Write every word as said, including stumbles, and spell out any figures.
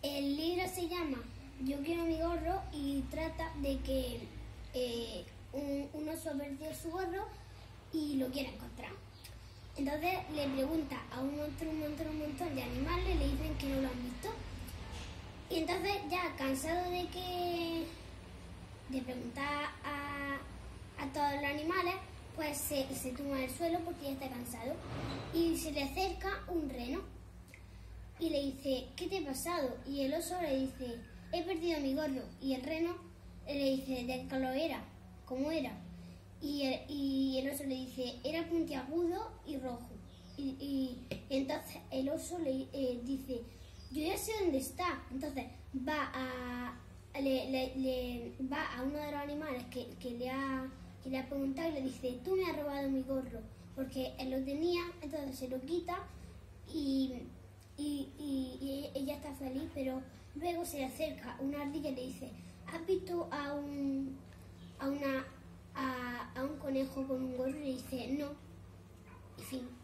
El libro se llama Yo quiero mi gorro y trata de que eh, un, un oso ha perdido su gorro y lo quiere encontrar. Entonces le pregunta a un montón, un montón, un montón de animales, le dicen que no lo han visto. Y entonces ya cansado de que de preguntar a, a todos los animales, pues se, se tumba en el suelo porque ya está cansado. Y se le acerca un reno y le dice, ¿qué te ha pasado? Y el oso le dice, he perdido mi gorro. Y el reno le dice, ¿de qué color era? ¿Cómo era? Y el, y el oso le dice, era puntiagudo y rojo. Y, y, y entonces el oso le eh, dice, yo ya sé dónde está. Entonces va a, le, le, le, va a uno de los animales que, que, le ha, que le ha preguntado y le dice, tú me has robado mi gorro. Porque él lo tenía, entonces se lo quita y, y, y, y ella está feliz, pero luego se le acerca una ardilla y le dice, ¿has visto a un, a una... A, a un conejo con un gorro? Y dice, no. Y fin.